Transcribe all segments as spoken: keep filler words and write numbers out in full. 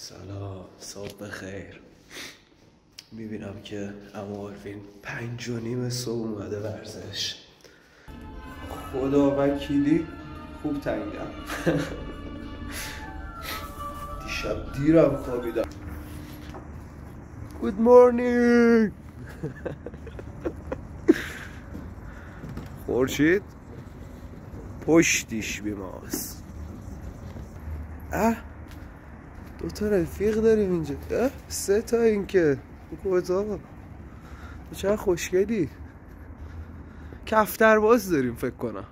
سلام، صبح بخیر. میبینم که عمو آروین پنج و نیم صبح اومده ورزش. خدا وکیلی خوب تنگم. دیشب دیرم خوابیدم. گود مورنینگ. خورشید پشتیش بیماست. اه دو تا رفیق داریم اینجا. اه سه تا این که کجا چقدر خوشگلی. کفتر باز داریم فکر کنم.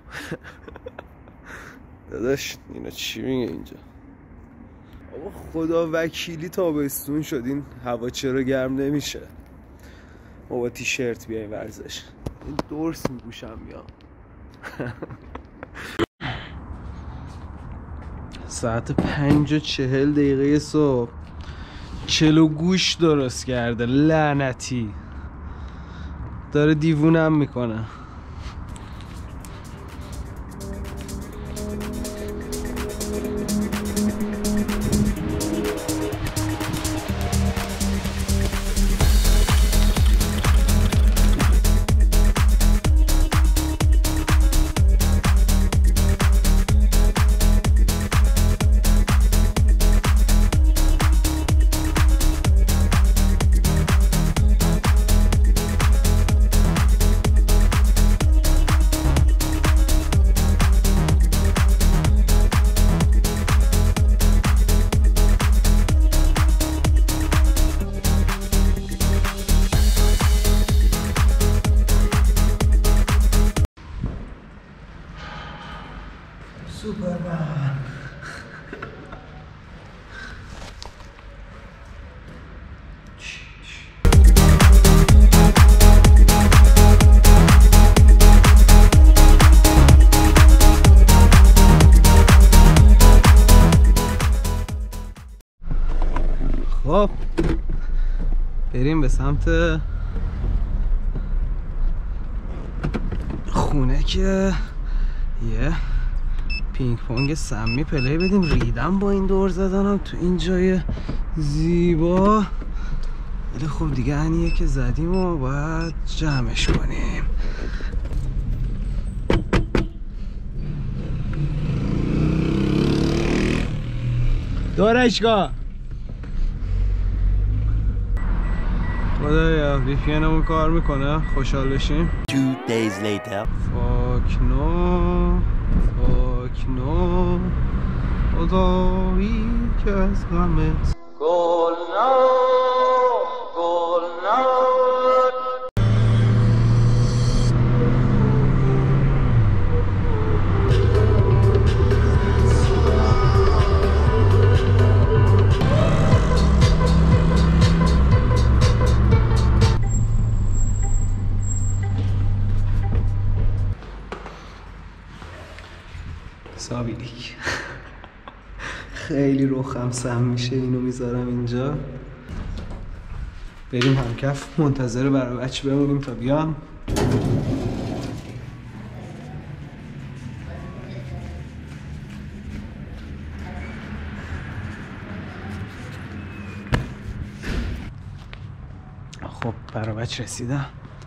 داداش اینا چی میگه اینجا؟ آبا خدا وکیلی تابستون شد، این هوا چرا گرم نمیشه؟ ما با تیشرت بیایم ورزش. این دورس میپوشم میام. ساعت پنج و چهل دقیقه صبح چلو گوش درست کرده. لعنتی داره دیوونم میکنه. سوپرمن. خب بریم به سمت خونه که یه پینگ پونگ سمی پلی بدیم. ریدم با این دور زدنم تو این جای زیبا. ولی خب دیگه انیه که زدیم و باید جمعش کنیم. دورشگاه خدایا وی پی انمون کار میکنه، خوشحال بشیم. Two days later. فاک نو فاک نو خدایی که از غمت گل نو گل نو. سابیلیک. خیلی روخم سم میشه اینو میذارم اینجا. بریم همکف منتظر برای بچه بمونیم تا بیان. خب برای بچه رسیدم.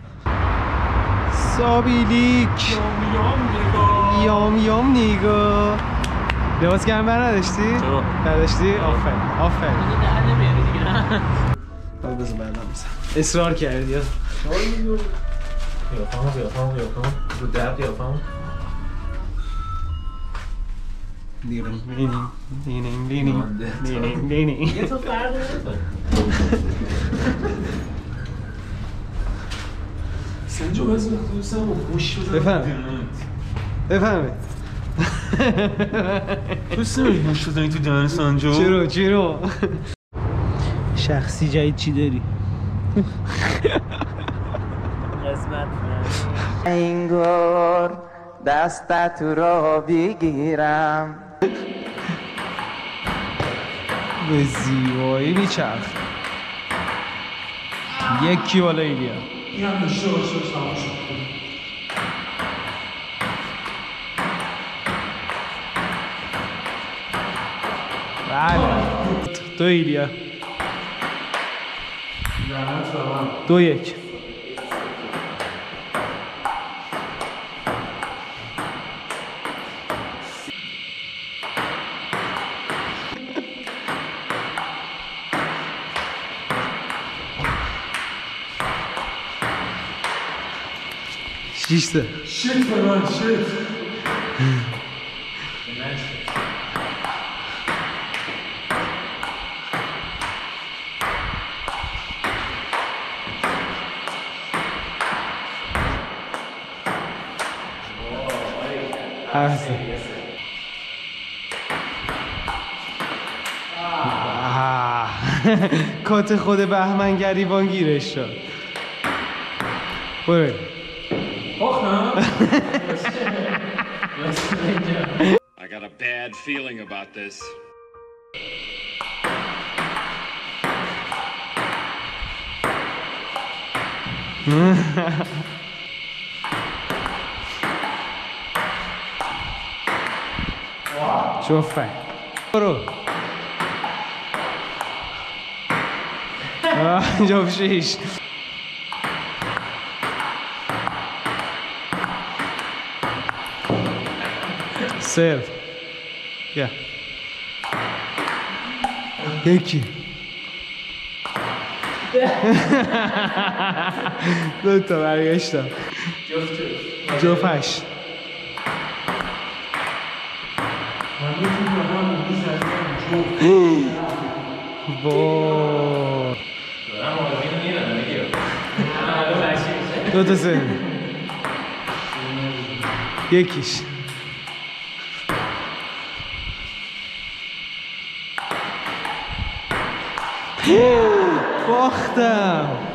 سابیلیک یام یام نگاه یام یام نگاه. لباس گرم بر نداشتی؟ چرا؟ نداشتی؟ آفرین آفرین. دیگه در نمیاری دیگه نه؟ بابا بذار بعدم بزن. اصرار کردی یا؟ قیافه‌مو قیافه‌مو قیافه‌مو رو در قیافه‌مو دیرم بینیم بینیم بینیم بینیم بینیم. یه تو فرق نمی‌کنه. سنجو بزن دوستم و خوش بزن. بفهم بفهمه دوست نمی‌داری خوش بزنی تو دهن سنجو؟ چرا چرا؟ شخصی جدید چی داری؟ قسمت انگار دستت رو بگیرم به زیبایی میچرخ. یکی بالا ایلیا این هم داشته باشه باشه تمام شد. بله دو ایلیا دو یک شیش سه شیت به من شیت هفت کات خود بهمن گریبان گیرش شد برو I got a bad feeling about this. شوفه برو جواب شیش سیو یا یکی دو تا برگشتم جفت هشت با دو تا سه یکیش باختم